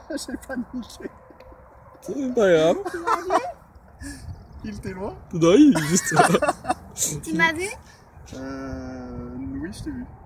J'ai pas niché. C'est pas grave. Tu m'as vu? Il était loin? Non, il est juste. Tu m'as vu? Oui, je t'ai vu.